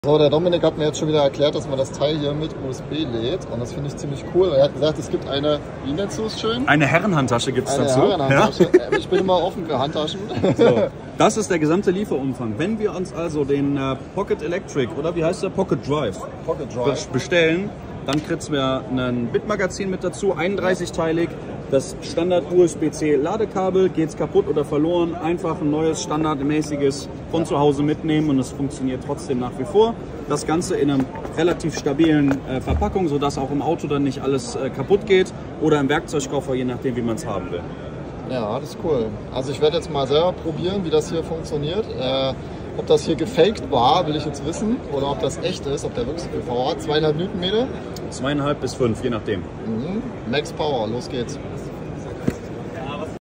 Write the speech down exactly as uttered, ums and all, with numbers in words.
So, der Dominik hat mir jetzt schon wieder erklärt, dass man das Teil hier mit U S B lädt und das finde ich ziemlich cool. Er hat gesagt, es gibt eine, wie nennst du es schön? Eine Herrenhandtasche gibt es dazu. Eine Herrenhandtasche. Ja? Ich bin immer offen für Handtaschen. So, das ist der gesamte Lieferumfang. Wenn wir uns also den äh, Pocket Electric oder wie heißt der Pocket Drive, Pocket Drive bestellen, dann kriegen wir ein Bitmagazin mit dazu, einunddreißig-teilig. Das Standard-U S B C Ladekabel, geht es kaputt oder verloren, einfach ein neues, standardmäßiges von zu Hause mitnehmen und es funktioniert trotzdem nach wie vor. Das Ganze in einer relativ stabilen äh, Verpackung, sodass auch im Auto dann nicht alles äh, kaputt geht oder im Werkzeugkoffer, je nachdem wie man es haben will. Ja, das ist cool. Also ich werde jetzt mal selber probieren, wie das hier funktioniert. Äh, ob das hier gefaked war, will ich jetzt wissen, oder ob das echt ist, ob der wirklich P V hat. Zweieinhalb Newtonmeter? Zweieinhalb bis fünf, je nachdem. Mhm. Max Power, los geht's.